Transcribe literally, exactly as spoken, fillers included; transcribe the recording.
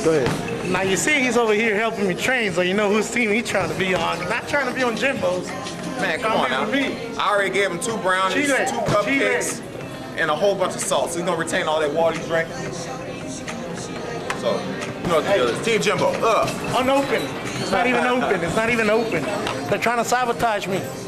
Go ahead. Now you see he's over here helping me train, so you know whose team he's trying to be on. Not trying to be on Jimbo's. Man, come on now. I already gave him two brownies, Chile. two cupcakes, Chile. and a whole bunch of salt. So he's gonna retain all that water he's drinking. So, you know what the deal is. Team Jimbo, ugh. Unopened. It's not even open. It's not even open. They're trying to sabotage me.